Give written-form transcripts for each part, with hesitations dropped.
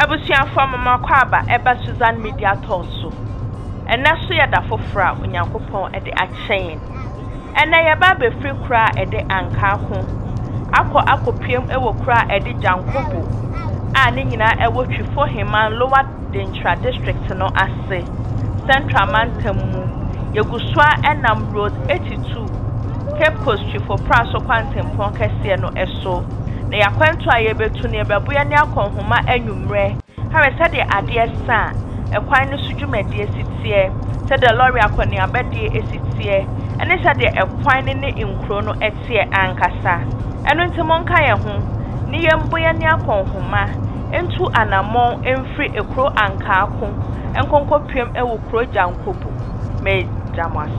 Ebusia from Makwaba, Eba Susan Media Torso. And that's so yada for fra when Yankopon at the chain. And I baby free cry at the Ankaako. Ako PM ewo cry at the Gyankobo. And Nina ewo Twifo Hemang lower Denkyira District no ase. Central Mantemu. Yeguswa Enam Road 82. Cape Coast Twifo Praso Quantum Kesiye no eso. Na yakwantu ayebetu ne babuya ne akonhoma anwumre. Hawe sade ade sa. Ekwan no sudwumadi esitie. Sade lorry akoni abede esitie. Ene sade ekwan ne nkro no etie ankasa. Eno ntimonka ye ho. Ni yemboya ne akonhoma. Entu anamon emfri ekro Ankaako. Enkonkopiem ewo kro Gyankobo. Me jamase.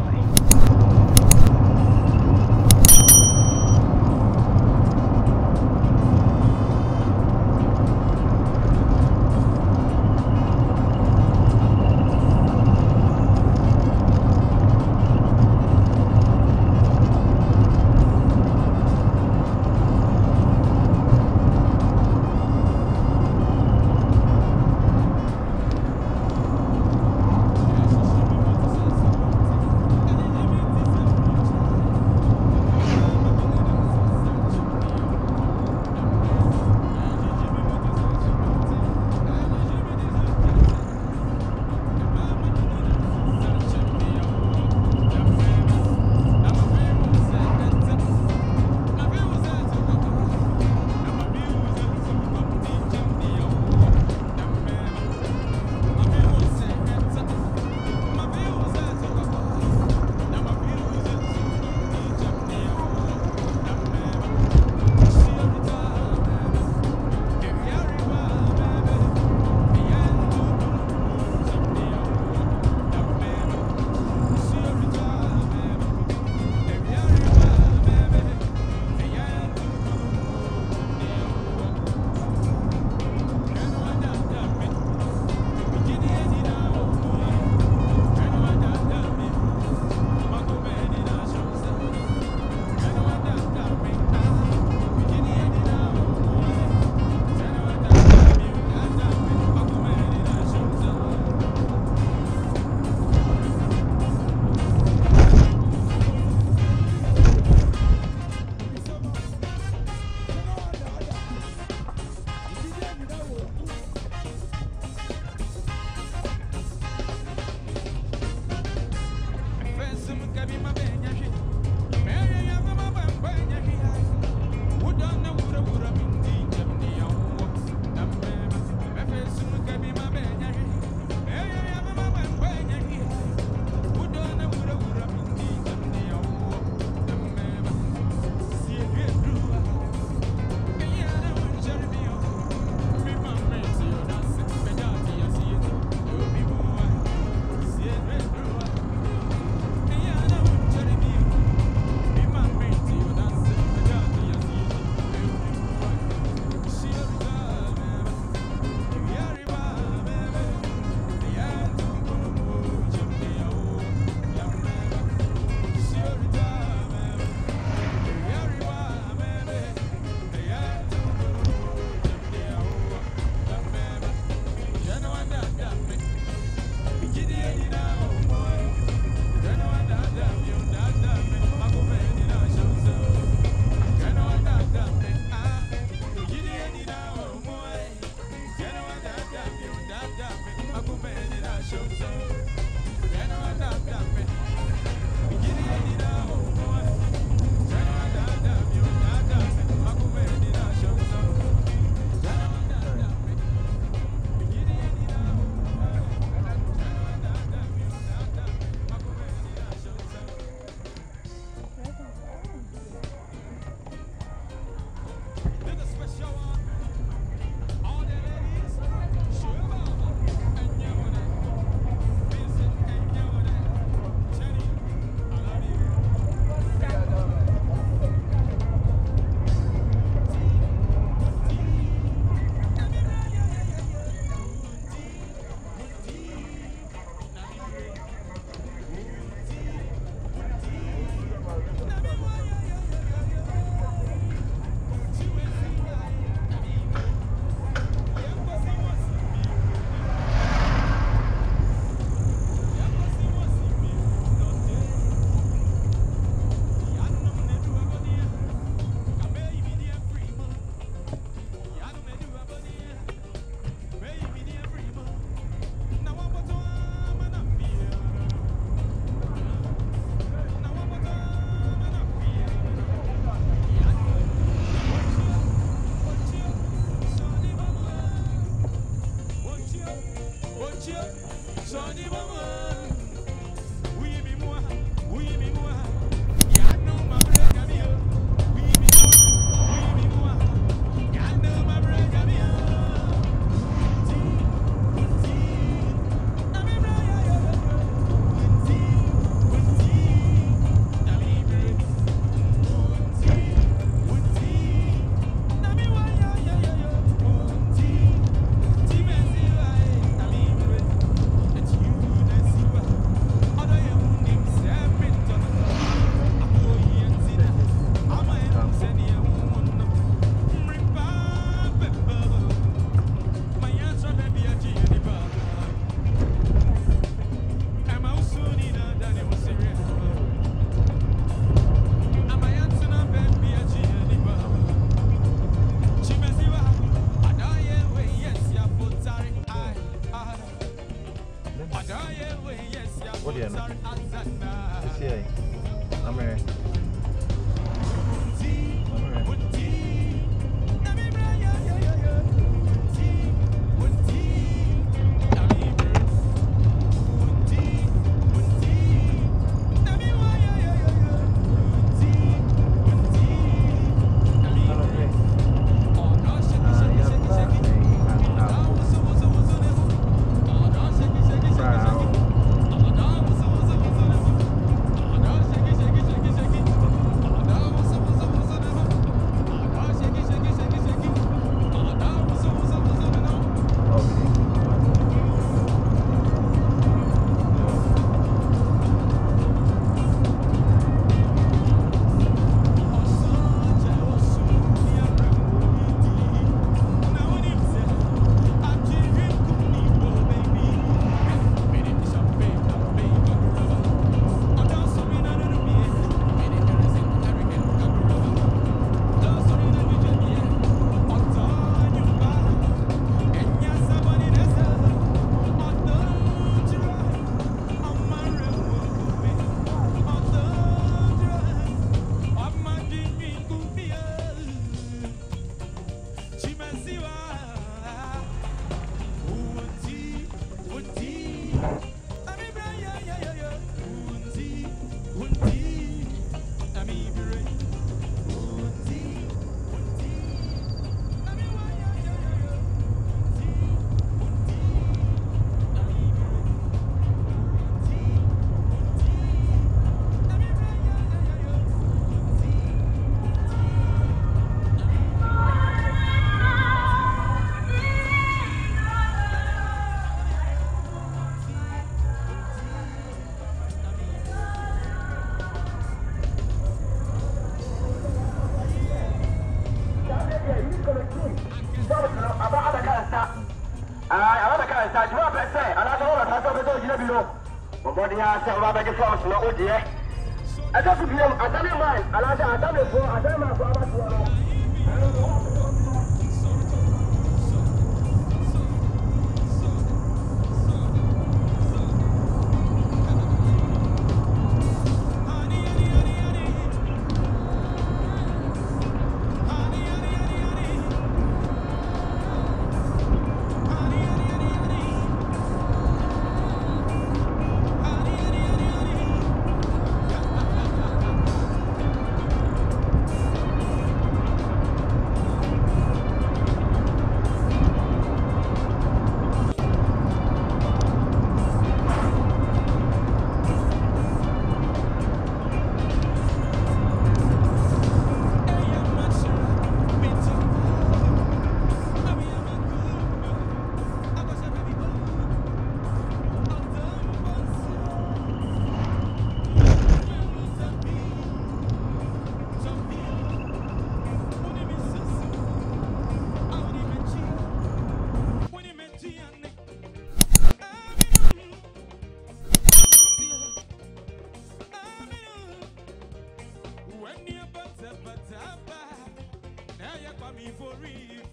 Now you're coming for real.